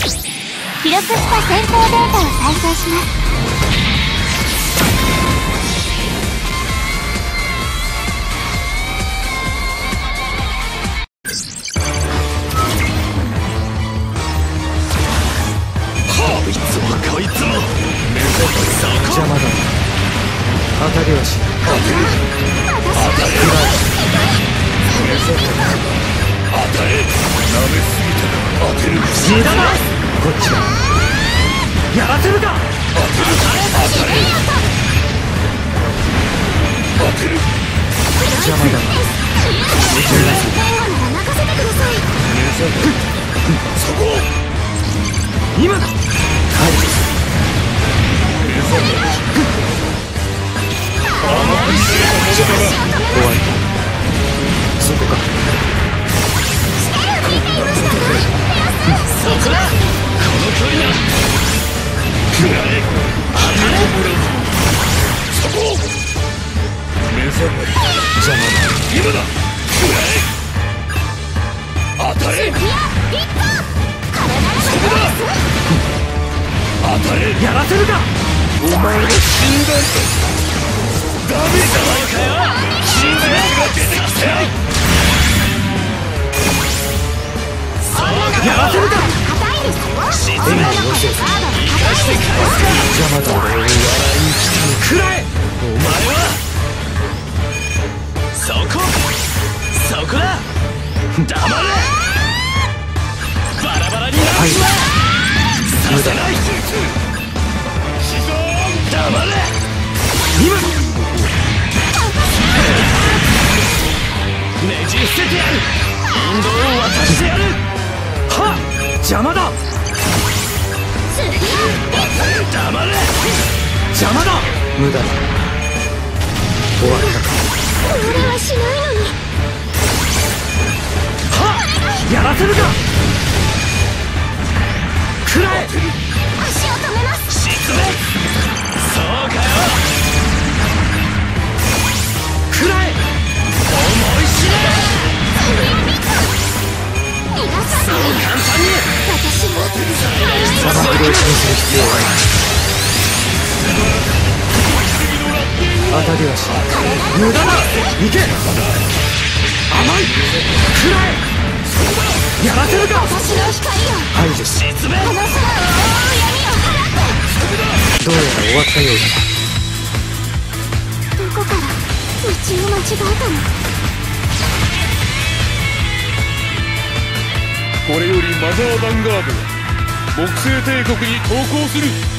記録した戦闘データを再生します。 こいつもこいつも邪魔だ。当たりはしない。当たれ。舐めすぎたら当てる。無駄だ。こっちだ。やらせるか。当てる。当たれ。当てる。邪魔だ。 任せてください。 そこ。今だ。はい。終わり。そこか。そこだ。この距離だ。食らえ。当たれ。そこ。目覚め。邪魔だ。今だ。食らえ。当たれ。そこだ。当たれ。やらせるか。お前が死んだんだ。ダメだ。死んだやつが出てきた。やらせるか。沈め。生かして返すか。邪魔だ。俺を笑いに来たの。食らえ。お前はそこだ。黙れ。バラバラになる。させない。黙れ。今ねじ伏せてやる。引導を渡してやる。はっ。邪魔だ。黙れ。邪魔だ。無駄だ。終わったか。 俺はしないのに。 はっ。やらせるか。食らえ。 足を止めます。 沈め。そうかよ。食らえ。思い知れ。 逃がさない。 そう簡単に。 私は砂漠で気にする必要はない。当たりはしない。無駄だ。行け。甘い。食らえ。やらせるか。 私の光を排除し。沈め。 この空を覆う闇を払って。 どうやら終わったようだ。 どこから道を間違えたの。 これよりマザーヴァンガードは木星帝国に投降する。